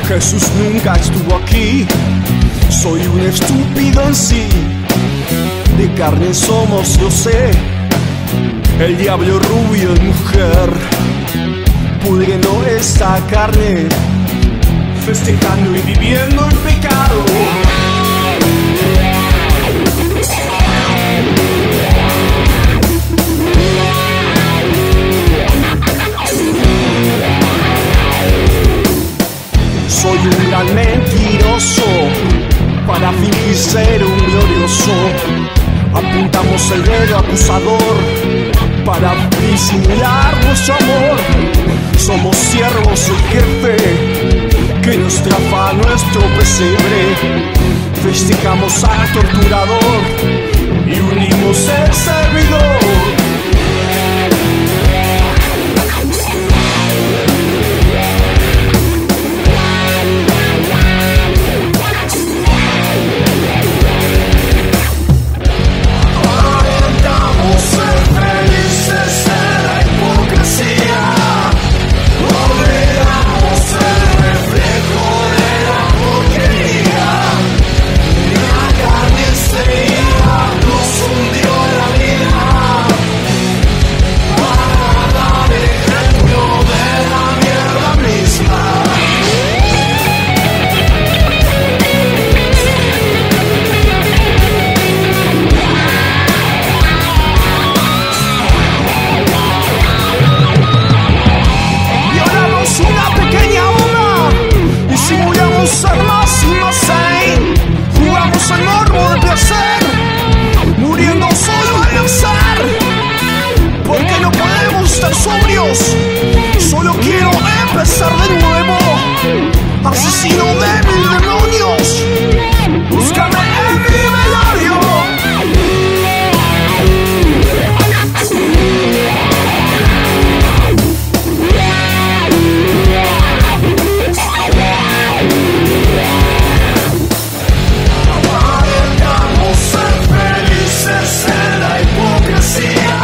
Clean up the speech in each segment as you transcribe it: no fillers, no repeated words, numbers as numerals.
Jesús nunca estuvo aquí. Soy un estúpido en sí. De carne somos, yo sé. El diablo rubio en mujer, pudriendo esta carne, festejando y viviendo en pecado. Soy un gran mentiroso para fingir ser un glorioso. Apuntamos el dedo acusador para disimular nuestro amor. Somos siervos del jefe que nos trafa nuestro pesebre. Festejamos al torturador y unimos el servidor. Solo quiero empezar de nuevo. Asesino de mil demonios, búscame en mi velorio. Aparentamos ser felices en la hipocresía.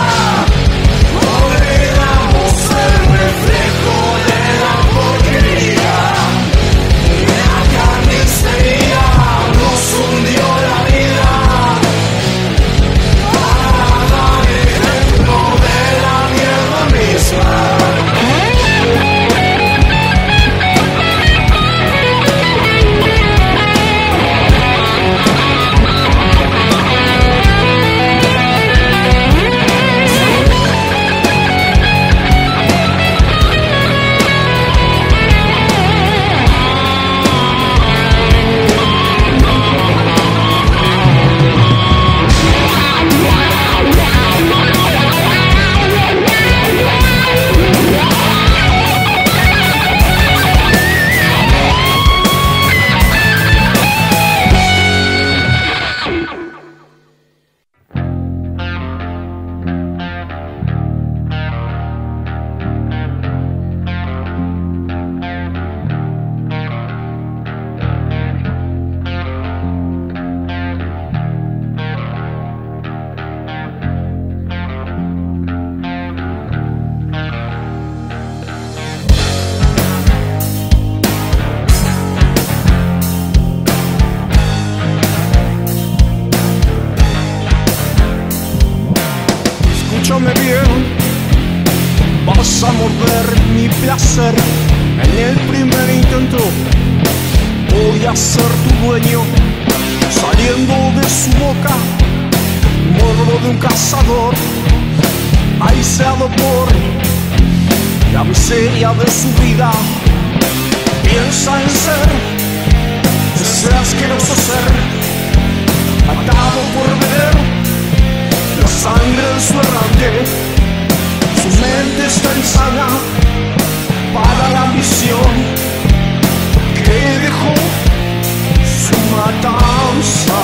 Escúchame bien, vas a morder mi placer en el primer intento. Voy a ser tu dueño, saliendo de su boca, morbo de un cazador, aisado por la miseria de su vida. Piensa en ser ese asqueroso ser, atado por beber la sangre de su errante. Su mente está insana para la ambición que dejó su matanza.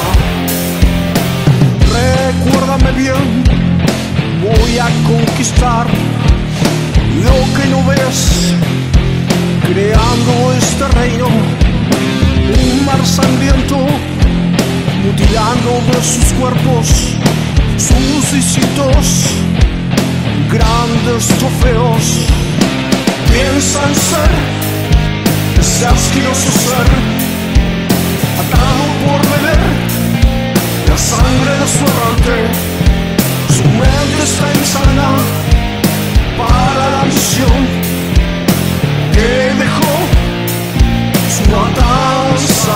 Recuérdame bien, voy a conquistar lo que no ves, creando este reino, un mar sangriento, mutilando de sus cuerpos sus distintos grandes trofeos. Piensa en ser ese asqueroso ser, atado por beber la sangre de su errante. Su mente está insana para la misión que dejó su matanza.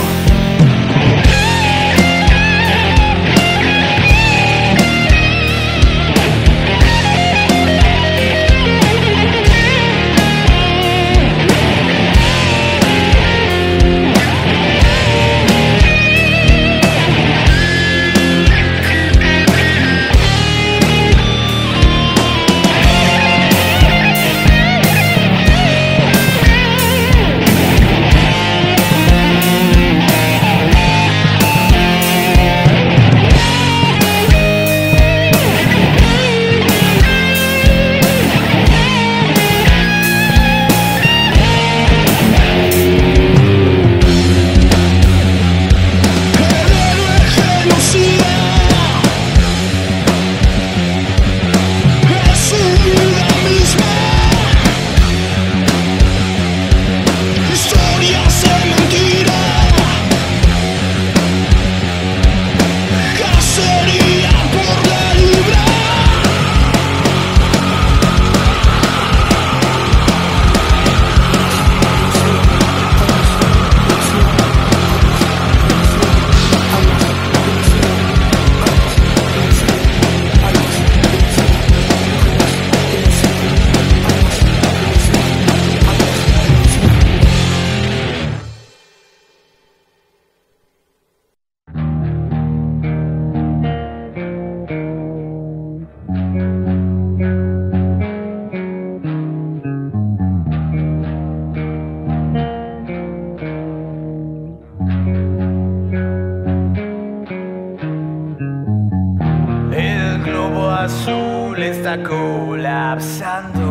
Azul está colapsando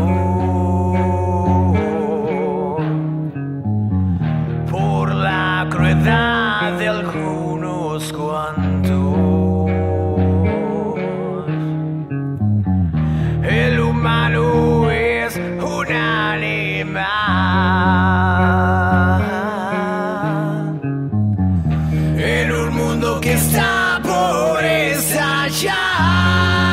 por la crueldad de algunos cuantos. El humano es un animal en un mundo que está por estallar.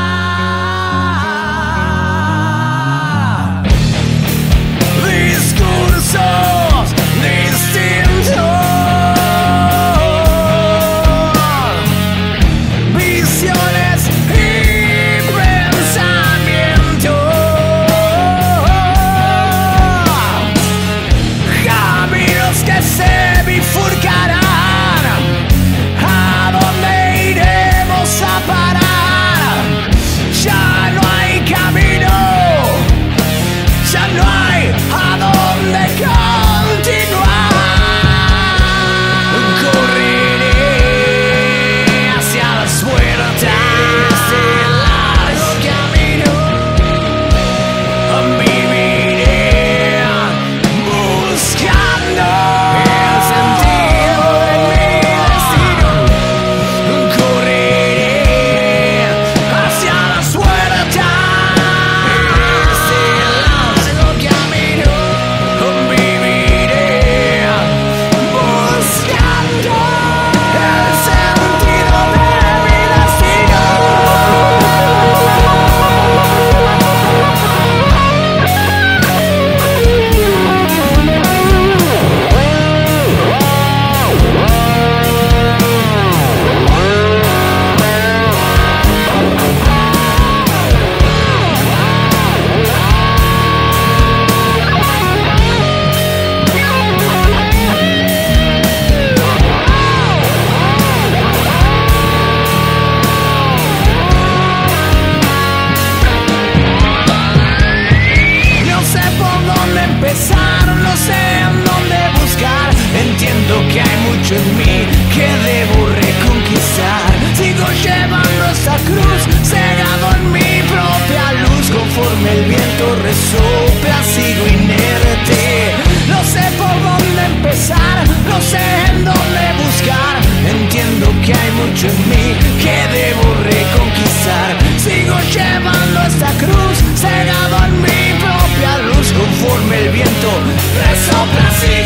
No sé en dónde buscar. Entiendo que hay mucho en mí que debo reconquistar. Sigo llevando esta cruz, cegado en mi propia luz. Conforme el viento resopla, sigo inerte. No sé por dónde empezar, no sé en dónde buscar. Entiendo que hay mucho en mí que debo reconquistar. Sigo llevando esta cruz, cegado en mi propia luz. Conforme el viento resopla,